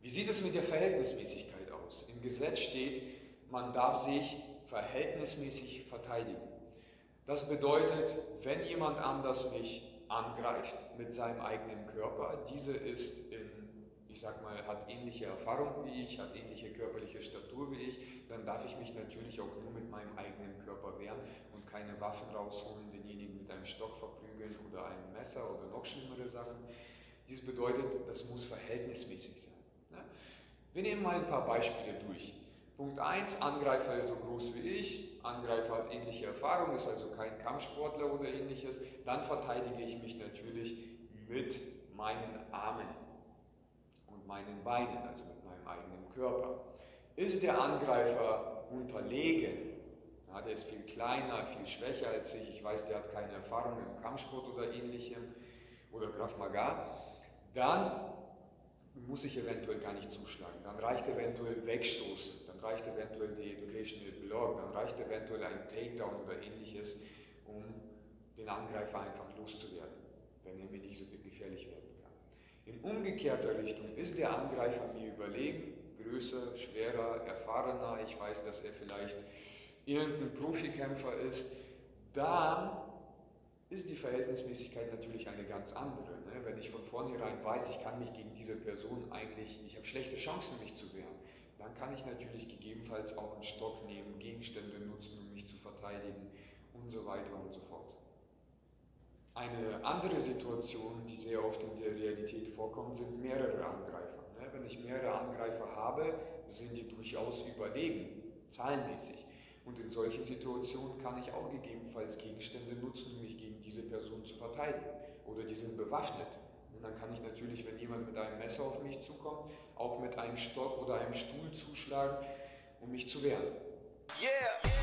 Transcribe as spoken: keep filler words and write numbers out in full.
Wie sieht es mit der Verhältnismäßigkeit aus? Im Gesetz steht, man darf sich verhältnismäßig verteidigen. Das bedeutet, wenn jemand anders mich angreift mit seinem eigenen Körper, diese ist in, ich sag mal, hat ähnliche Erfahrung wie ich, hat ähnliche körperliche Statur wie ich, dann darf ich mich natürlich auch nur mit meinem eigenen Körper wehren und keine Waffen rausholen, denjenigen mit einem Stock verprügeln oder einem Messer oder noch schlimmere Sachen. Dies bedeutet, das muss verhältnismäßig sein. Wir nehmen mal ein paar Beispiele durch. Punkt eins, Angreifer ist so groß wie ich, Angreifer hat ähnliche Erfahrung, ist also kein Kampfsportler oder ähnliches. Dann verteidige ich mich natürlich mit meinen Armen und meinen Beinen, also mit meinem eigenen Körper. Ist der Angreifer unterlegen, ja, der ist viel kleiner, viel schwächer als ich, ich weiß, der hat keine Erfahrung im Kampfsport oder ähnlichem oder Krav Maga, dann muss ich eventuell gar nicht zuschlagen. Dann reicht eventuell wegstoßen, dann reicht eventuell die Educational Block, dann reicht eventuell ein Takedown oder ähnliches, um den Angreifer einfach loszuwerden, wenn er mir nicht so gefährlich werden kann. In umgekehrter Richtung ist der Angreifer mir überlegen, größer, schwerer, erfahrener, ich weiß, dass er vielleicht irgendein Profikämpfer ist, dann ist die Verhältnismäßigkeit natürlich eine ganz andere. Ne? Wenn ich von vornherein weiß, ich kann mich gegen diese Person eigentlich, ich habe schlechte Chancen, mich zu wehren, dann kann ich natürlich gegebenenfalls auch einen Stock nehmen, Gegenstände nutzen, um mich zu verteidigen und so weiter und so fort. Eine andere Situation, die sehr oft in der Realität vorkommt, sind mehrere Angreifer. Ne? Wenn ich mehrere Angreifer habe, sind die durchaus überlegen, zahlenmäßig. Und in solchen Situationen kann ich auch gegebenenfalls Gegenstände nutzen, um mich gegen diese Person zu verteidigen. Oder die sind bewaffnet. Und dann kann ich natürlich, wenn jemand mit einem Messer auf mich zukommt, auch mit einem Stock oder einem Stuhl zuschlagen, um mich zu wehren. Yeah.